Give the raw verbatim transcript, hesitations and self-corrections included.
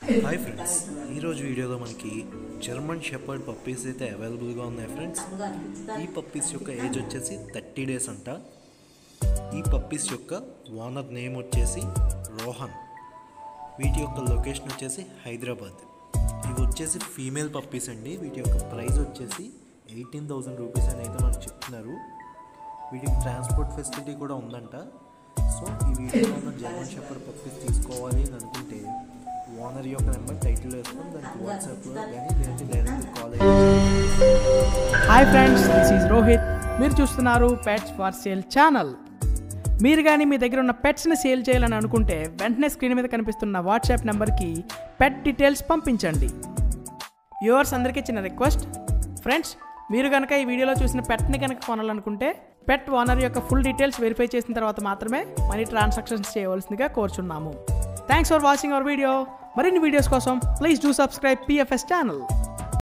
Hi friends, ఈరోజు వీడియోలో మనకి జర్మన్ షెపర్డ్ పప్పీస్ అయితే అవైలబుల్గా ఉన్నాయి ఫ్రెండ్స్. ఈ పప్పీస్ యొక్క ఏజ్ వచ్చేసి థర్టీ డేస్ అంట. ఈ పప్పీస్ యొక్క ఓనర్ నేమ్ వచ్చేసి రోహన్. వీటి యొక్క లొకేషన్ వచ్చేసి హైదరాబాద్. ఇవి వచ్చేసి ఫీమేల్ పప్పీస్ అండి. వీటి యొక్క ప్రైస్ వచ్చేసి ఎయిటీన్ థౌజండ్ రూపీస్ అని అయితే మనకు చెప్తున్నారు. వీటికి ట్రాన్స్పోర్ట్ ఫెసిలిటీ కూడా ఉందంట. సో ఈ వీడియోలో ఉన్న జర్మన్ షెపర్డ్ పప్పీస్ తీసుకోవాలి అని అనుకుంటే ఓనర్ యొక్క నెంబర్ టైటిల్ వేసుకొని దానికి వాట్సాప్లో కానీ లేదంటే డైరెక్ట్ కాల్ అయ్యి. Hi friends, this is Rohit. మీరు చూస్తున్నారు పెట్స్ ఫర్ సేల్ ఛానల్. మీరు కానీ మీ దగ్గర ఉన్న పెట్స్ని సేల్ చేయాలని అనుకుంటే వెంటనే స్క్రీన్ మీద కనిపిస్తున్న వాట్సాప్ నెంబర్కి పెట్ డీటెయిల్స్ పంపించండి. వ్యూవర్స్ అందరికీ చిన్న రిక్వెస్ట్, ఫ్రెండ్స్ మీరు కనుక ఈ వీడియోలో చూసిన పెట్ని కనుక కొనాలనుకుంటే పెట్ ఓనర్ యొక్క ఫుల్ డీటెయిల్స్ వెరిఫై చేసిన తర్వాత మాత్రమే మనీ ట్రాన్సాక్షన్స్ చేయవలసిందిగా కోరుచున్నాము. Thanks for watching our video. మరిన్ని వీడియోస్ కోసం please do subscribe PFS channel.